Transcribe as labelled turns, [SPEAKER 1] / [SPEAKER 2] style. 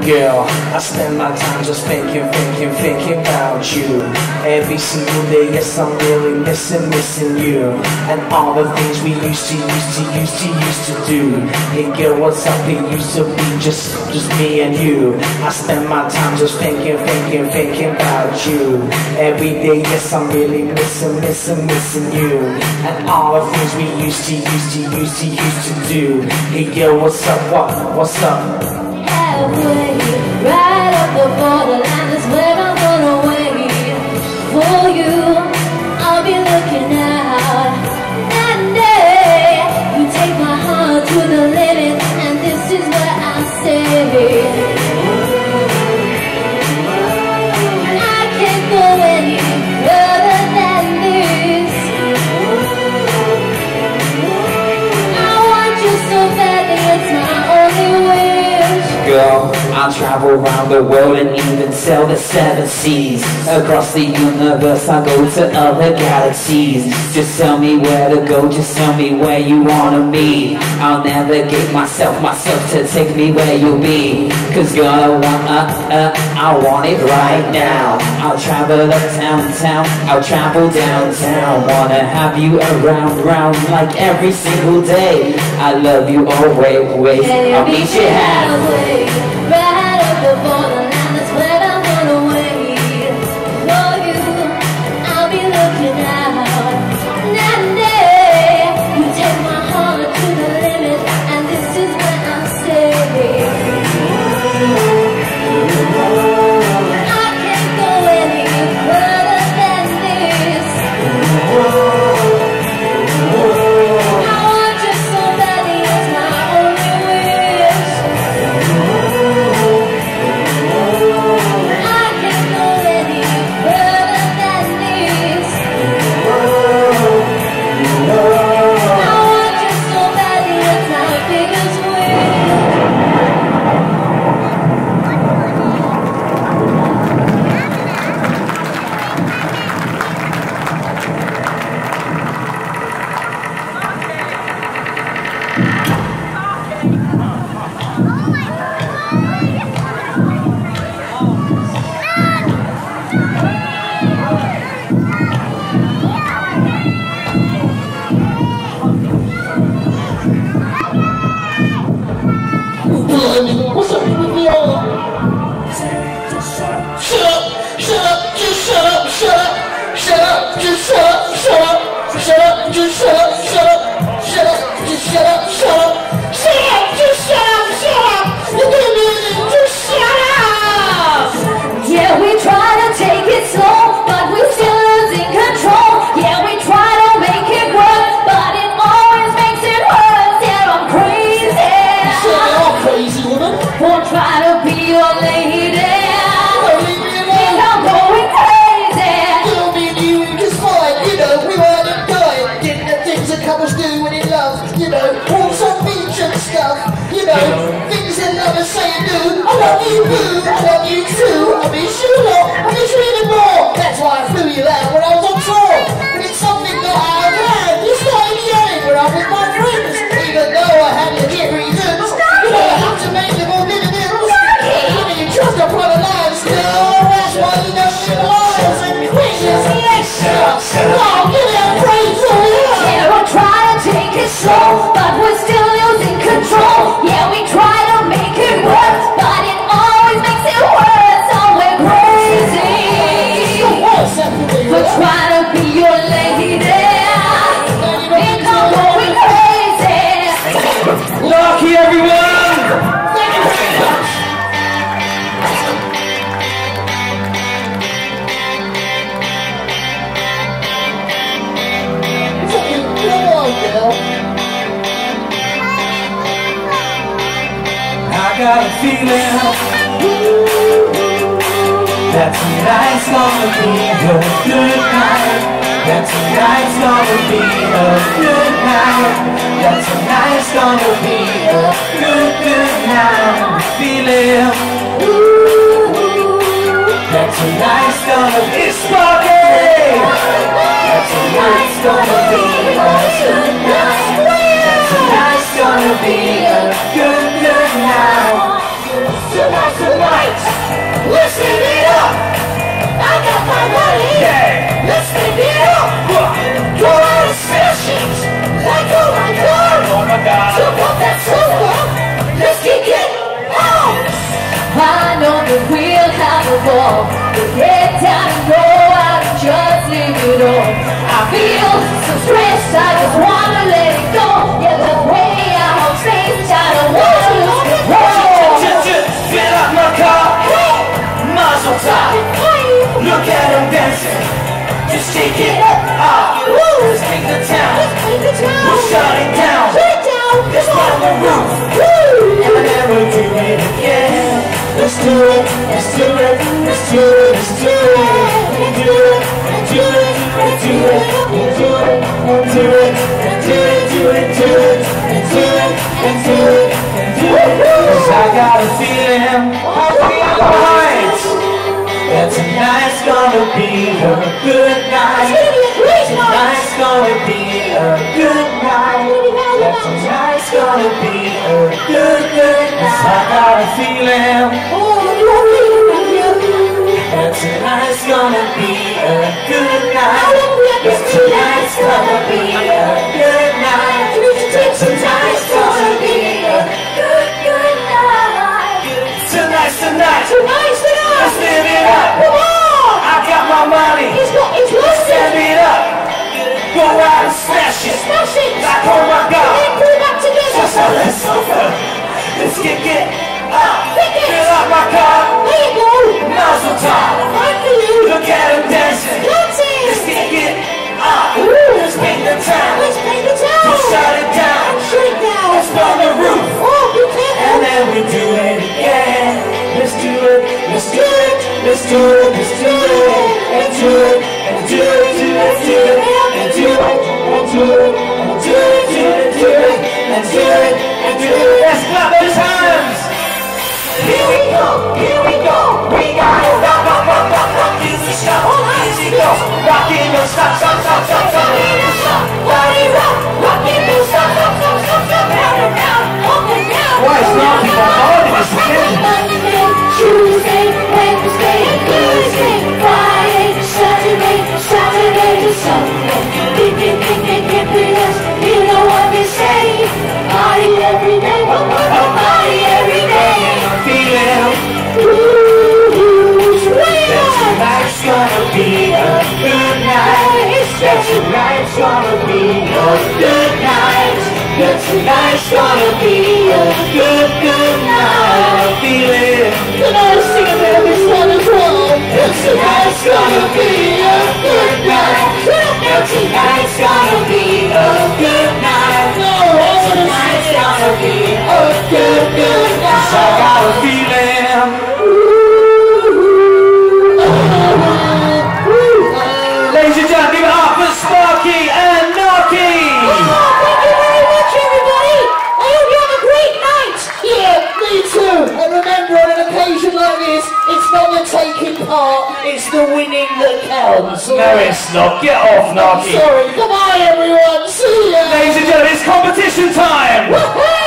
[SPEAKER 1] Girl, I spend my time just thinking about you. Every single day, yes, I'm really missing you. And all the things we used to do. Hey girl, what's up? It used to be just me and you. I spend my time just thinking about you. Every day, yes, I'm really missing you. And all the things we used to do. Hey girl, what's up? What's up?
[SPEAKER 2] Halfway, right up the borderline is where I'm gonna wait for you. I'll be looking out, and day you take my heart to the limit, and this is what I say. I can't go any further than this. I want you so badly, it's my only wish.
[SPEAKER 1] Girl, I'll travel around the world and even sail the 7 seas. Across the universe, I'll go to other galaxies. Just tell me where to go, just tell me where you wanna meet. I'll navigate myself to take me where you'll be. Cause girl, I want it right now. I'll travel uptown, I'll travel downtown. Wanna have you around like every single day. I love you always, I'll meet you halfway.
[SPEAKER 2] Right up the borderline, that's where I wanna wait for you. I'll be looking out, and day you take my heart to the limit, and this is what I say. I can't go any further than this. I want you so badly, it's my only wish. I can't go any further than this. I want you so badly, it's my biggest wish.
[SPEAKER 3] What's up with me all? Shut up, shut up, just shut up, shut up, shut up, just shut up, shut up, shut up, just shut up, shut up, shut up, just shut up, shut up, shut up, just shut up, shut up, you didn't even just shut up.
[SPEAKER 2] Yeah, we try to take it slow, but we still losing control. Yeah, we try to make it work, but it always makes it worse. Yeah, I'm crazy.
[SPEAKER 3] You're crazy woman.
[SPEAKER 2] Won't try to be your lady.
[SPEAKER 3] Leave me alone.
[SPEAKER 2] Think I'm going crazy.
[SPEAKER 3] You know me and you just fine, you know, we weren't dying. Did the things that couples do when in love, you know, walks on beach and stuff, you know, things that lovers say and do. I love you boo, I love you too, I miss you a lot, I miss you even more. That's why I flew you out when I was on tour. But it's something that I've had, you started yelling when I'm with my friends. Even though I had legit reasons, you know, I have to make them all dividends. How do you trust a private lives still? That's why you don't need lies and quizzes. Oh, give me a praise for you.
[SPEAKER 2] Yeah, we'll try to take it slow, but we're still losing control. Yeah, we try to make it work, but it always makes it worse. Oh, we're crazy. We'll try to be your lady. Think I'm going crazy.
[SPEAKER 1] Lucky everyone! I got a feeling that tonight's gonna be a good night. That tonight's gonna be a good night. That tonight's gonna be a good night. Feeling that tonight's gonna be sparking. That tonight's gonna be a good night. That tonight's gonna be a good night.
[SPEAKER 3] do it, let's do it, let's do it, let's do it, do it, do it, do it, do it, do it, do it, do it, do it, do it, do it, do it. 'Cause I got a feeling, I feel right, that tonight's gonna be a good night. Tonight's gonna be a good night. That tonight's gonna be a good night. 'Cause I got a feeling that tonight's gonna be a good night. That tonight's gonna be a good night. That tonight's gonna be a good night. Tonight's the night. Let's live it up. Come on! I got my money. Let's stand it up. Go out and smash it. Like, oh my God. Just a let's over. Let's get up. Fill up my car. Nozzle top. Look at him dancing. Let's get up. Let's paint the town. We'll shut it down. Let's burn the roof. And then we do it again. Let's do it. Let's do it. Let's do it. Let's do it. And do it. And do it. Do it. Do it. And do it. And do it. And do it. Do it. Do it. And do it. And do it. Let's clap those hands. Here we go. Here we go. We got it. Rock, rock, rock, rock, rock. Easy stop. Easy go. Rocking no stop, stop, stop, stop, stop. Body rock. Rocking no stop, stop, stop, stop, stop. Round and round. Up and down. Why is not people holding this again?
[SPEAKER 2] Tuesday, Wednesday, Thursday, Friday, Saturday, Saturday to Sunday. Hip, you know what we say. Party every day, party every day.
[SPEAKER 3] Feeling that tonight's gonna be a good night. That tonight's gonna be a good night. That tonight's gonna be a good night. Feeling. Can I sing a bit of this one as well? That tonight's gonna be a good night. That tonight's gonna be a good night. That tonight's gonna be a good night. 'Cause I got a feeling. Ladies and gentlemen, give it up for Sparky and Narky.
[SPEAKER 2] Thank you very much, everybody. I hope you have a great night.
[SPEAKER 3] Yeah, me too. And remember, on an occasion like this, it's not the taking part, it's the winning that counts.
[SPEAKER 4] No, it's not. Get off, Narky.
[SPEAKER 3] Sorry. Goodbye, everyone. See ya.
[SPEAKER 4] Ladies and gentlemen, it's competition time.
[SPEAKER 2] Woohoo!